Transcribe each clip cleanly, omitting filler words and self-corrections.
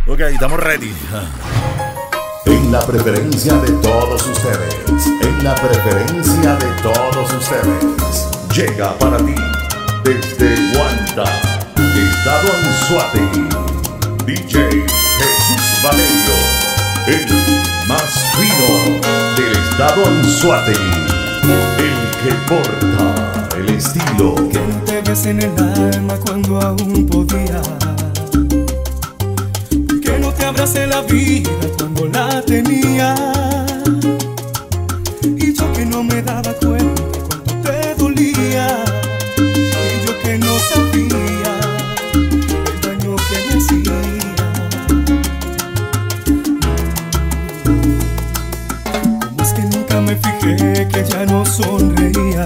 Ok, estamos ready. En la preferencia de todos ustedes, en la preferencia de todos ustedes, llega para ti desde Guanta, Estado Anzoátegui, DJ Jesús Valerio, el más fino del Estado Anzoátegui, el que porta el estilo. Que no te ves en el alma cuando aún podía, que no te abracé la vida cuando la tenía, y yo que no me daba cuenta cuando te dolía, y yo que no sabía el daño que me hacía. Como es que nunca me fijé que ya no sonreía,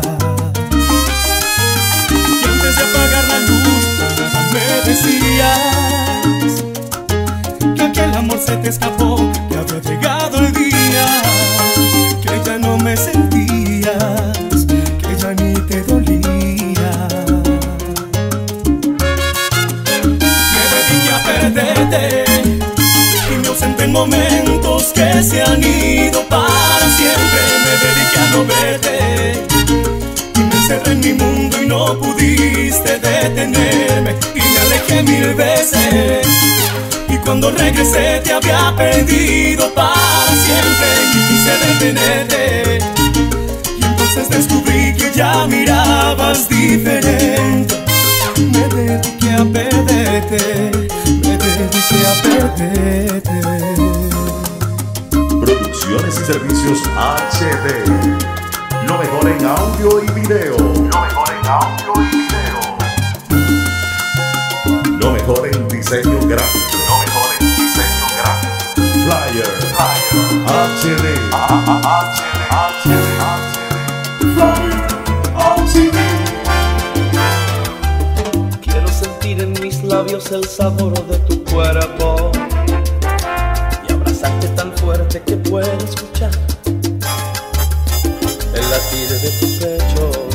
que antes de apagar la luz me decías que aquel amor se te escapó, que había llegado el día, que ya no me sentías, que ya ni te dolía. Me dediqué a perderte y me ausenté en momentos que se han ido para siempre. Me dediqué a no verte y me encerré en mi mundo y no pudiste detenerme, y me alejé 1000 veces. Y cuando regresé te había perdido para siempre y quise detenerte, y entonces descubrí que ya mirabas diferente. Me dediqué a perderte, me dediqué a perderte. Producciones y servicios HD, lo mejor en audio y video. Lo mejor en audio y video. Lo mejor en diseño gráfico. Lo mejor en diseño gráfico. Flyer. HD. Flyer. HD. Quiero sentir en mis labios el sabor de tu cuerpo y abrazarte tan fuerte que pueda escuchar el latir de tu pecho,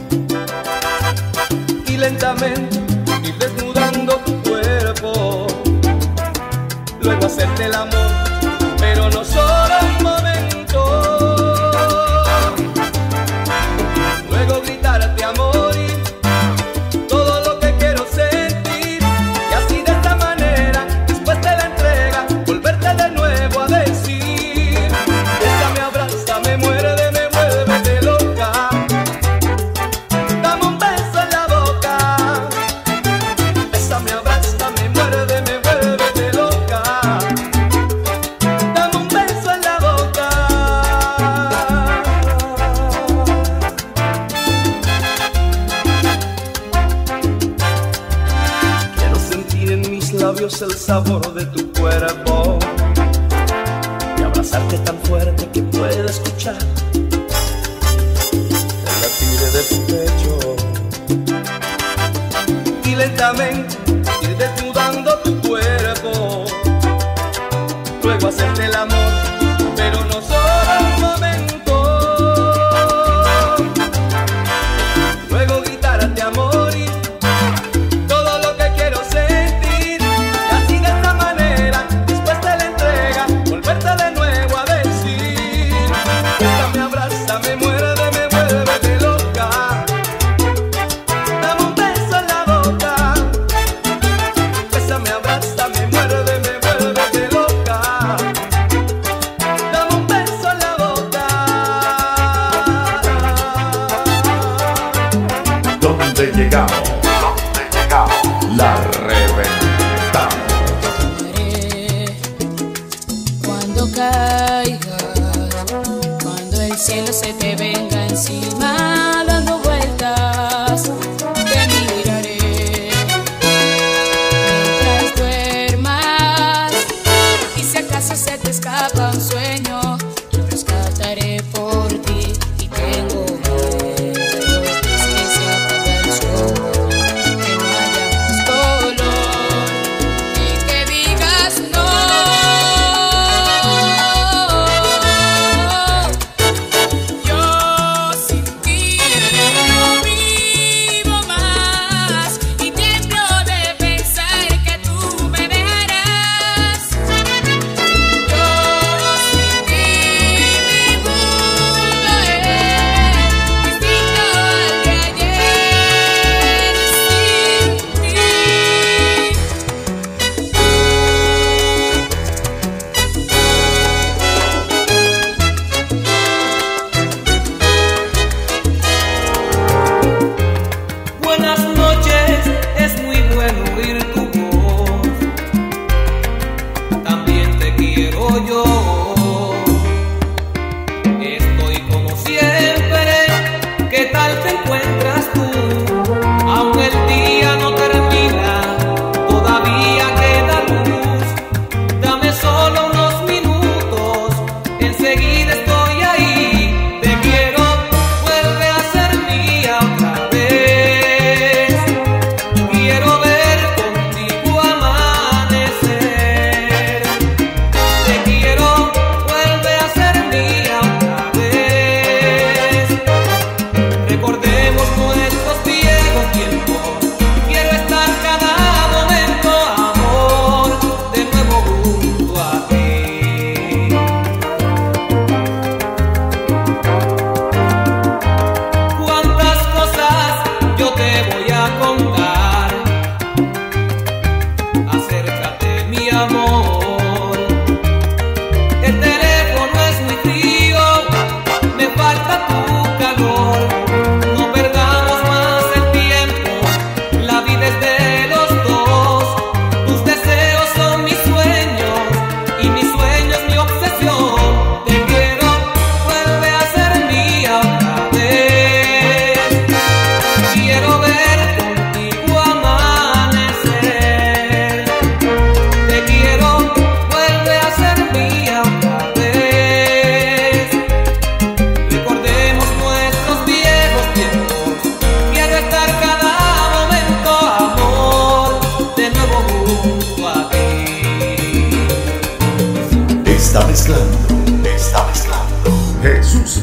y lentamente ir desnudando tu cuerpo, luego hacerte el amor, pero no solo un momento, luego gritarte amor y todo lo que quiero sentir, y así de esta manera, después de la entrega, volverte de nuevo a decir: bésame, abrázame, muérdeme, vuélvete loca, dame un beso en la boca, bésame, abrázame, muérdeme, vuélvete loca, dame un beso en la boca. Quiero sentir en mis labios el sabor de tu cuerpo y abrazarte tan fuerte que pueda escuchar el latir de tu pecho, y lentamente ir desnudando tu cuerpo, luego hacerte el amor, pero no solo un momento, luego gritarte amor y todo lo que quiero sentir, y así de esta manera, después de la entrega, volverte de nuevo a decir: bésame, abrázame, muérdeme, vuélvete loca, dame un beso en la boca, bésame, abrázame, muérdeme, vuélvete loca,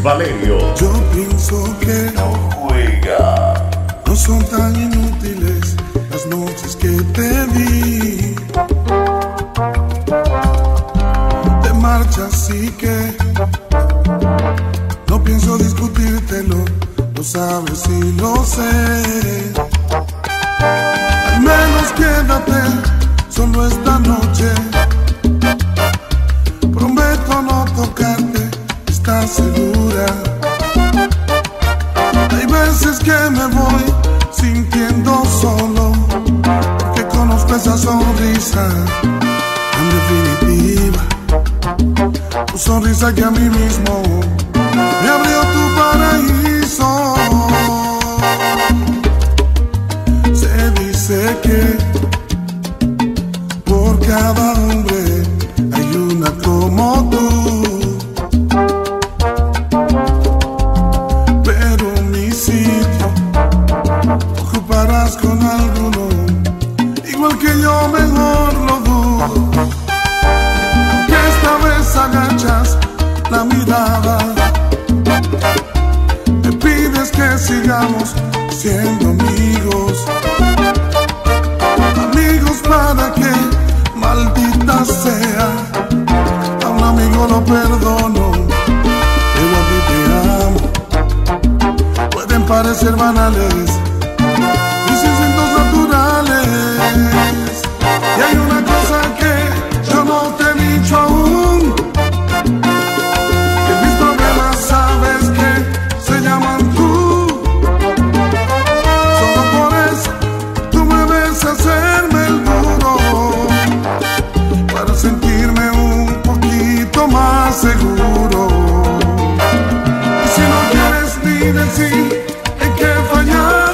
Valerio. Yo pienso que no juega. No son tan inútiles las noches que te vi. Te marchas y que no pienso discutírtelo, lo sabes y lo sé. Al menos quédate solo esta noche. Prometo no tocarte, ¿estás segura? Hay veces que me voy sintiendo solo, porque conozco esa sonrisa en definitiva. Tu sonrisa que a mí mismo me abrió tu paraíso. Se dice que por cada hombre hay una como tú. Con alguno, igual que yo, mejor lo dudo. Que esta vez agachas la mirada, me pides que sigamos siendo amigos. Amigos para que, maldita sea, a un amigo lo perdono, pero a ti te amo. Pueden parecer banales, naturales. Y hay una cosa que yo no te he dicho aún, que mis problemas sabes que se llaman tú. Solo por eso tú me ves hacerme el duro, para sentirme un poquito más seguro. Y si no quieres ni decir en qué he fallado,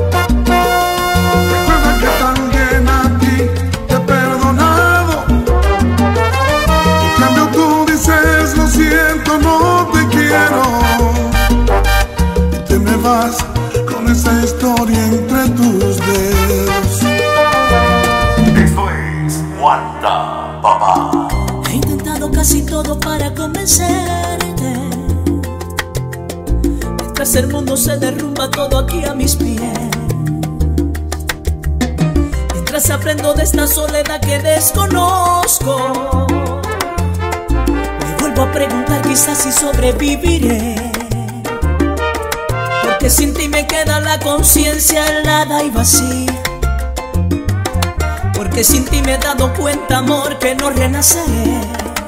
no te quiero, y te me vas con esa historia entre tus dedos. Esto es Wanda, papá. He intentado casi todo para convencerte, mientras el mundo se derrumba todo aquí a mis pies. Mientras aprendo de esta soledad que desconozco, a preguntar quizás si sobreviviré, porque sin ti me queda la conciencia helada y vacía, porque sin ti me he dado cuenta, amor, que no renaceré,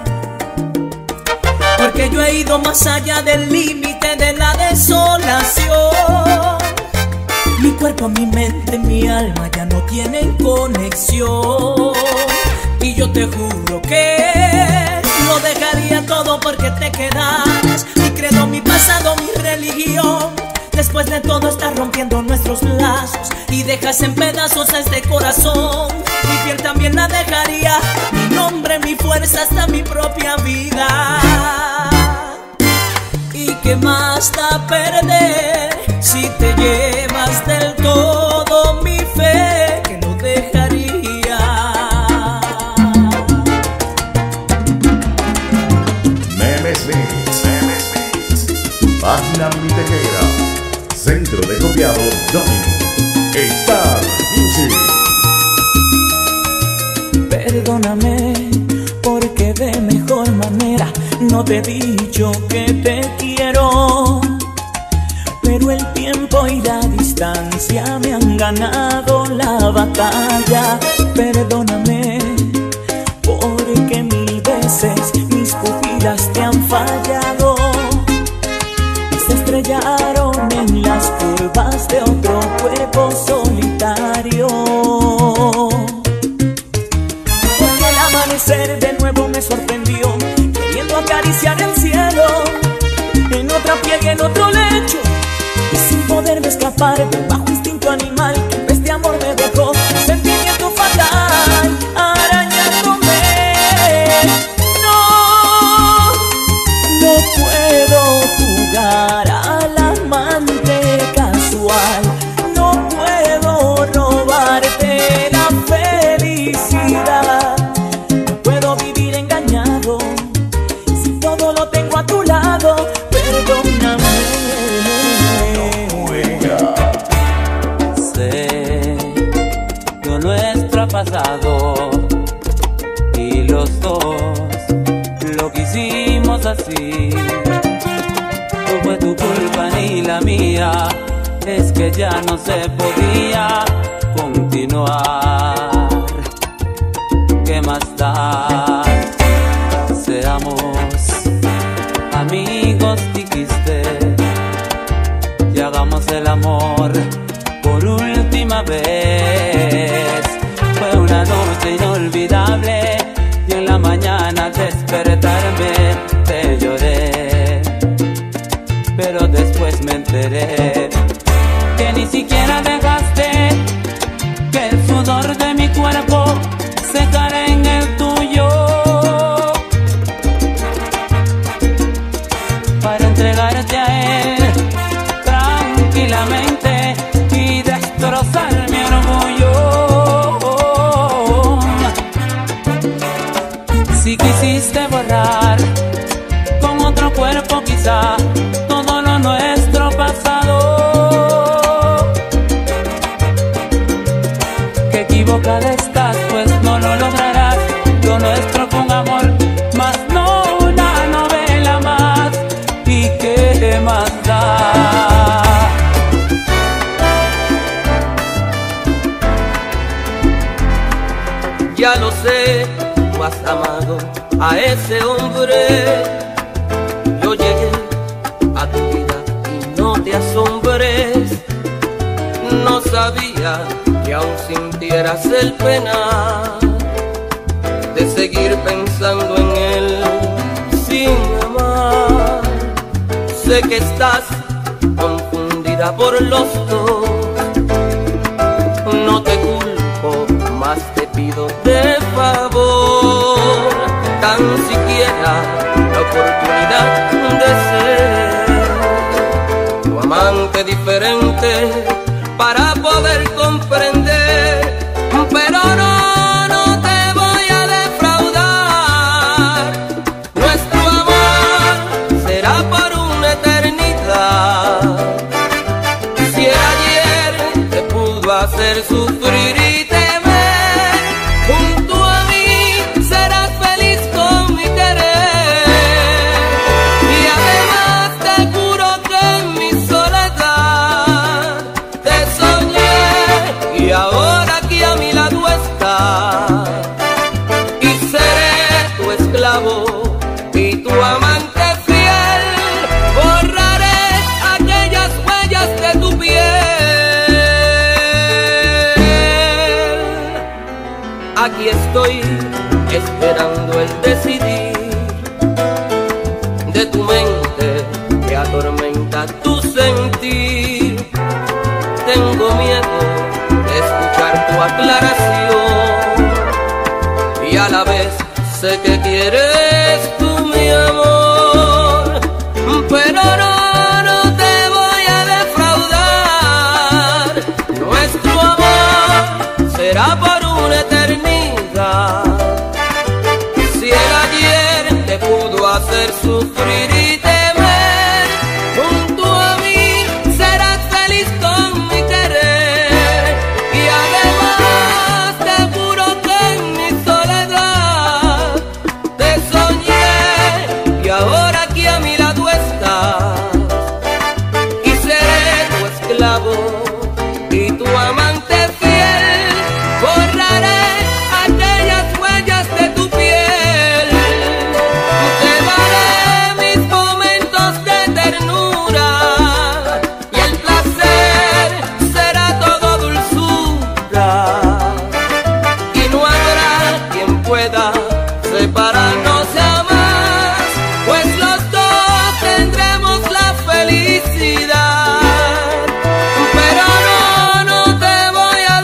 porque yo he ido más allá del límite de la desolación. Mi cuerpo, mi mente, mi alma ya no tienen conexión, y yo te juro que lo dejaría todo porque te quedaras. Mi credo, mi pasado, mi religión. Después de todo estás rompiendo nuestros lazos y dejas en pedazos a este corazón. Mi piel también la dejaría, mi nombre, mi fuerza, hasta mi propia vida. ¿Y qué más da perder si te llevas del todo mi fe, que lo dejaría? Página Minitejera, Centro de Copiado Domino, Star Music. Perdóname porque de mejor manera no te he dicho que te quiero, pero el tiempo y la distancia me han ganado la batalla. Perdóname porque mil veces mis pupilas te han fallado, se estrellaron en las curvas de otro cuerpo solitario. Porque el amanecer de nuevo me sorprendió, queriendo acariciar el cielo, en otra piel y en otro lecho, y sin poderme escapar del bajo instinto animal que en vez de amor me dejó un sentimiento fatal arañándome. No puedo jugar al amante casual, no puedo robarte la felicidad, no puedo vivir engañado si todo lo tengo a tu lado. Perdón y los dos lo quisimos así. No fue tu culpa ni la mía, es que ya no se podía continuar. ¿Qué más da? Seamos amigos, dijiste, y hagamos el amor por última vez. Fue una noche inolvidable y en la mañana al despertarme te lloré, pero después me enteré que ni siquiera dejaste que el sudor de mi cuerpo secara en el tuyo para entregarte a él tranquilamente y destrozar mi orgullo. Si quisiste borrar con otro cuerpo quizá todo lo nuestro pasado, qué equivocada estás, pues no lo lograrás. Lo nuestro fue un amor, más no una novela más. ¿Y qué más da? Ya lo sé, tú has amado a ese hombre. Yo llegué a tu vida y no te asombres. No sabía que aún sintieras el pena de seguir pensando en él sin amar. Sé que estás confundida por los dos. No te culpo, más te pido de favor tan siquiera la oportunidad de ser tu amante diferente para poder comprender. Pero no te voy a defraudar. Nuestro amor será por una eternidad. Si el ayer te pudo hacer sufrir y temer, junto a mí serás feliz con mi querer. Y además te juro que en mi soledad te soñé y ahora aquí a mi lado estás. Y seré tu esclavo y tu amante fiel. Borraré aquellas huellas de tu piel. Aquí estoy esperando el decidir de tu mente que atormenta tu sentir. Tengo miedo de escuchar tu aclaración y a la vez sé que quieres tú mi amor. Pero no te voy a defraudar. Nuestro amor será por una eternidad. Si el ayer te pudo hacer sufrir y temer, junto a mí serás feliz con mi querer. Y además te juro que en mi soledad te soñé y ahora aquí a mi lado estás. Y seré tu esclavo y tu amante fiel. Borraré aquellas huellas de tu piel. Te daré mis momentos de ternura y el placer será todo dulzura. Y no habrá quien pueda separarnos jamás, pues los dos tendremos la felicidad. Pero no te voy a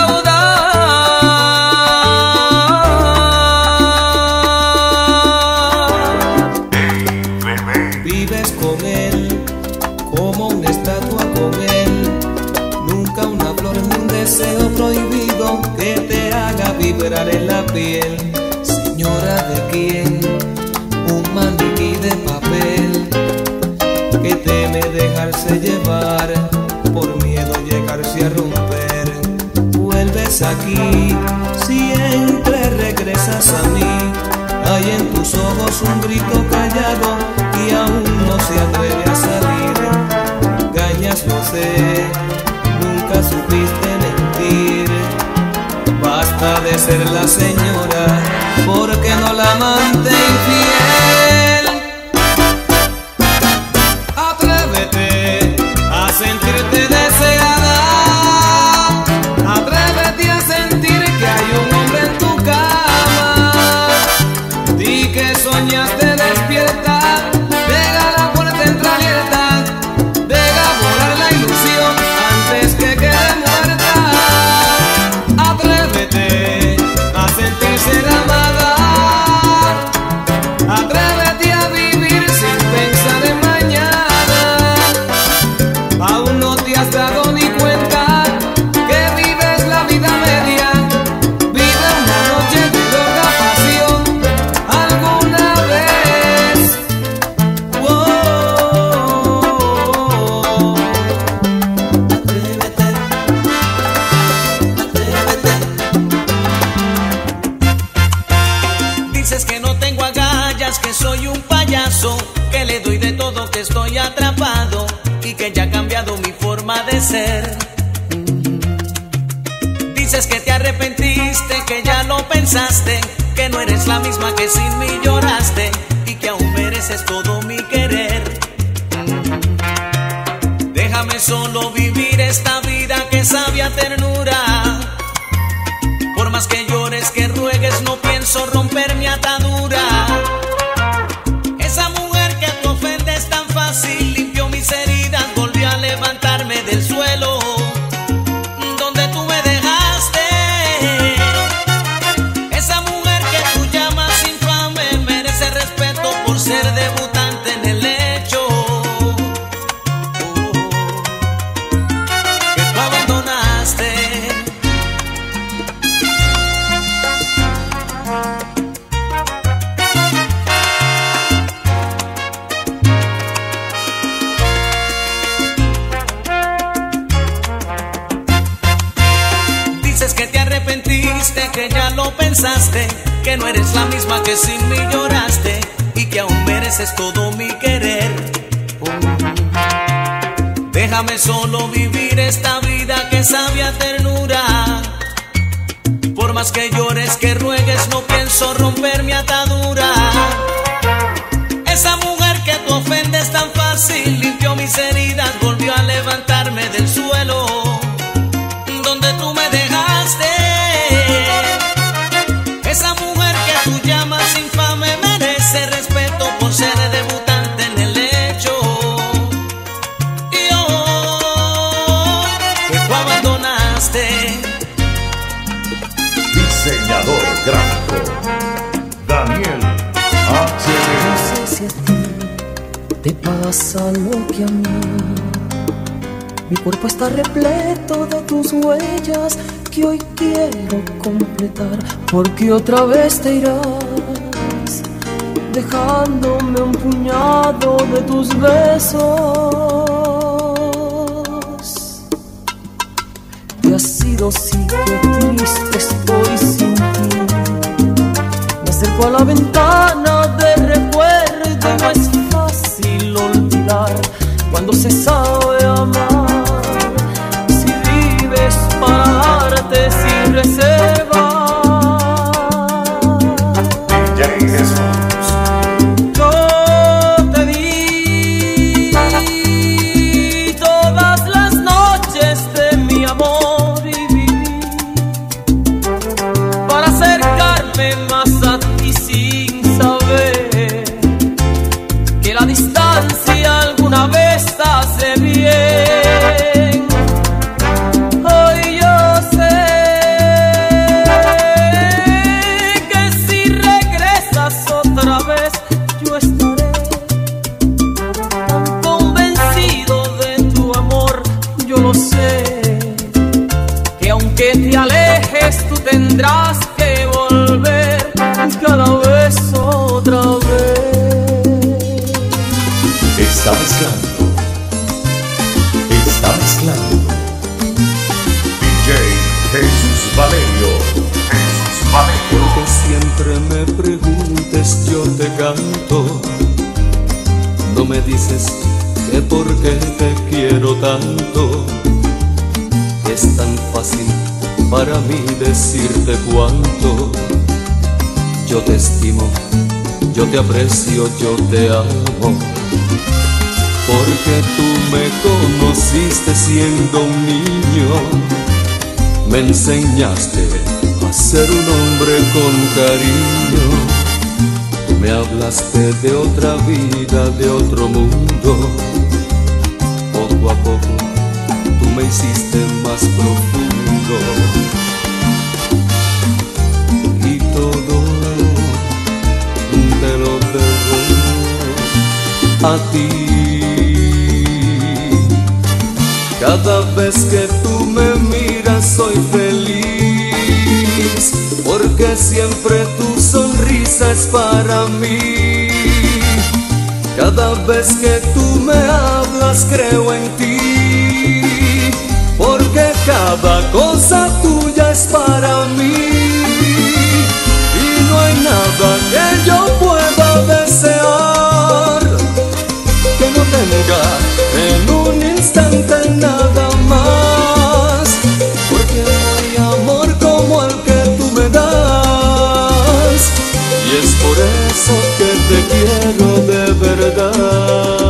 defraudar. Vives con él como una estatua con él. Nunca una flor ni un deseo prohibido que te haga vibrar en la piel. Señora, ¿de quién? Un maniquí de papel que teme dejarse llevar por miedo llegarse a romper. Vuelves aquí siempre es un grito callado y aún no se atreve a salir. Engañas, lo sé, nunca supiste mentir. Basta de ser la señora, porque no la amante infiel. Atrévete a sentirte deseada. Atrévete a sentir que hay un hombre en tu cama. Di que soñaste despierta. Deja la puerta entreabierta. Deja volar la ilusión antes que quede muerta. Atrévete a sentir ser amada. Atrévete a vivir sin pensar en mañana. Aún no te has dado ni cuenta que vives la vida media. Vive una noche de loca pasión alguna vez. Atrévete, atrévete. Dices que no tengo agallas, que soy un payaso, que le doy de todo, que estoy atrapado y que ya ha cambiado mi forma de ser. Dices que te arrepentiste, que ya lo pensaste, que no eres la misma que sin mí lloraste y que aún mereces todo mi querer. Déjame solo vivir esta vida que sabe a ternura. Por más que llores, que ruegues, no pienso romper mi atadura. Esa mujer que te ofende es tan fácil, limpió mis heridas, volvió a levantarme del suelo donde tú me dejaste. Esa mujer que tú llamas infame merece respeto por ser debutante en el hecho que tú abandonaste. Dices que te arrepentiste, que ya lo pensaste, que no eres la misma que sin mí lloraste y que aún mereces todo mi querer. Déjame solo vivir esta vida que sabe a ternura. Por más que llores, que ruegues, no pienso romper mi atadura. Esa mujer que tú ofendes tan fácil, limpió mis heridas, volvió a levantarme del suelo donde tú me dejaste. Esa mujer que tú llamas infame merece respeto por ser debutante en el hecho. Y hoy que tú abandonaste. Diseñador gráfico Daniel H. No sé si a ti te pasa lo que a mí. Mi cuerpo está repleto de tus huellas que hoy quiero completar, porque otra vez te irás, dejándome un puñado de tus besos. Te has ido, sí, qué triste estoy sin ti. Me acerco a la ventana de recuerdo, no es fácil olvidar cuando se sabe amar. Si vives para darte sin reserva. DJ Jesús. Yo te di todas las noches de mi amor y viví para acercarme más a ti sin saber que la distancia alguna vez hace bien. Hoy yo sé que si regresas otra vez yo estaré tan convencido de tu amor. Yo lo sé, que aunque te alejes tú tendrás que volver cada vez otra vez. Está mezclando DJ Jesús Valerio. Porque siempre me preguntes, yo te canto. No me dices que por qué te quiero tanto. Es tan fácil para mí decirte cuánto. Yo te estimo, yo te aprecio, yo te amo. Porque tú me conociste siendo un niño. Me enseñaste a ser un hombre con cariño. Tú me hablaste de otra vida, de otro mundo. Poco a poco tú me hiciste más profundo. Y todo te lo debo a ti. Cada vez que tú me miras soy feliz, porque siempre tu sonrisa es para mí. Cada vez que tú me hablas creo en ti, porque cada cosa tuya es para mí. Y no hay nada que yo pueda desear que no tenga en un instante nada más, porque no hay amor como el que tú me das, y es por eso que te quiero de verdad.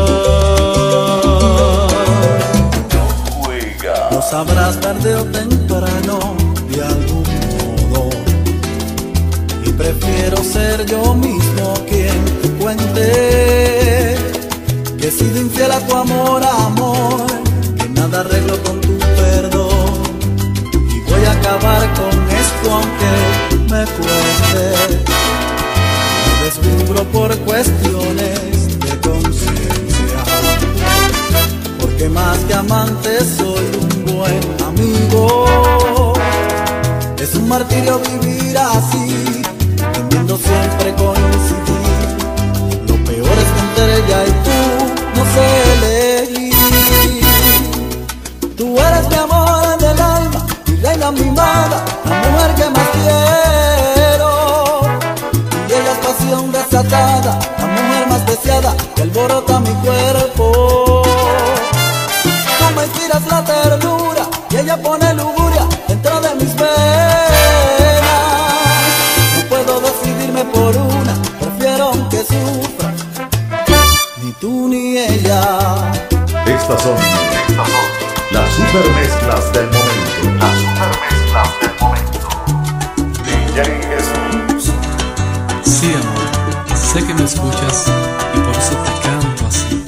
Lo sabrás tarde o temprano de algún modo, y prefiero ser yo mismo quien te cuente que he sido infiel a tu amor, amor, que nada arreglo con tu perdón, y voy a acabar con esto aunque me cueste. Me descubro por cuestiones de conciencia, porque más que amante soy un buen amigo. Es un martirio vivir así, temiendo siempre coincidir. Lo peor es que entre ella y tú no sé elegir. Tú eres mi amor del alma, mi reina mimada, la mujer que más quiero. Y ella es pasión desatada, la mujer más deseada que alborota mi cuerpo. Tú me inspiras la ternura y ella pone lujuria dentro de mis venas. No puedo decidirme por una, prefiero aunque sufra, ni tú ni ella. Estas son las super mezclas del momento. Las super mezclas del momento. DJ Jesús. Sí, amor, sé que me escuchas y por eso te canto así.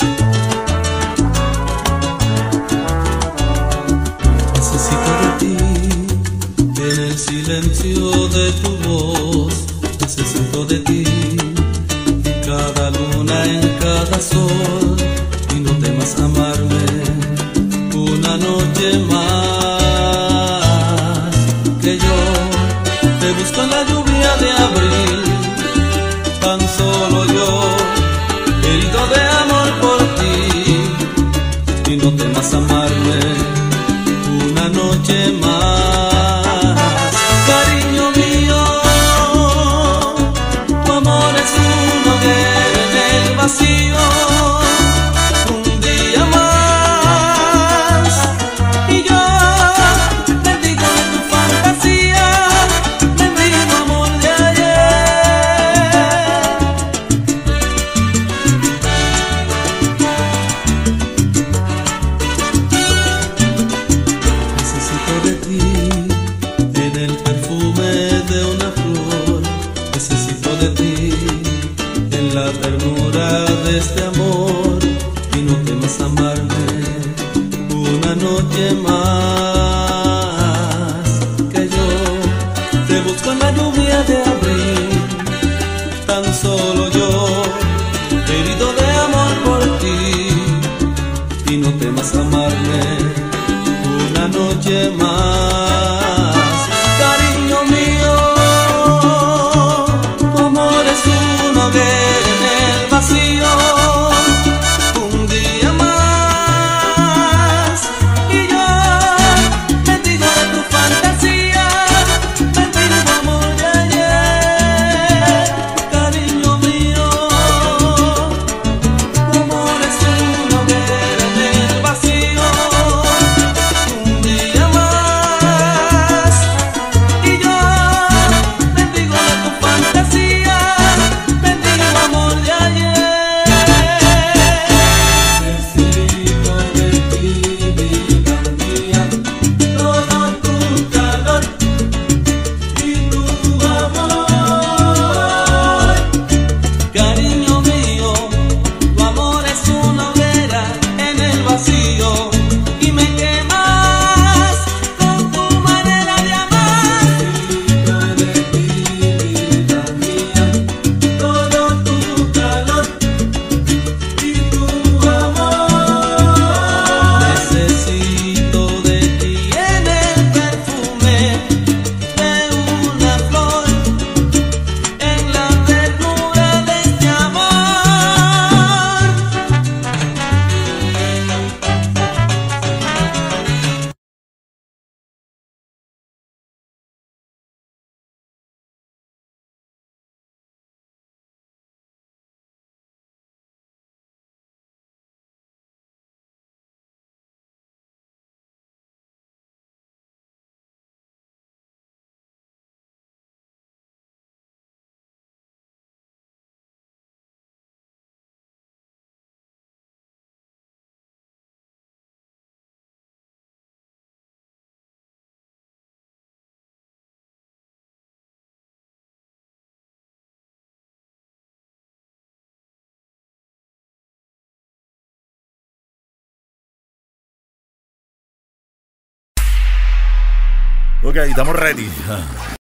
Necesito de ti, en el silencio de tu voz. Necesito de ti, en cada luna, en cada sol. Y no temas amarme una noche más, que yo te busco en la lluvia de abril. Tan solo yo, herido de amor por ti, y no temas amarme una noche más. Cariño mío, tu amor es un hoguera en el vacío. Un día más, y yo bendigo de tu fantasía, bendigo amor de ayer. Necesito de ti, en el perfume de una flor. Necesito de ti, en la ternura de este amor. Y no temas amarme una noche más, que yo te busco en la lluvia de abril. Tan solo yo, herido de amor por ti, y no temas amarme una noche más. Cariño mío, tu amor es un hoguera en el vacío. Ok, estamos ready.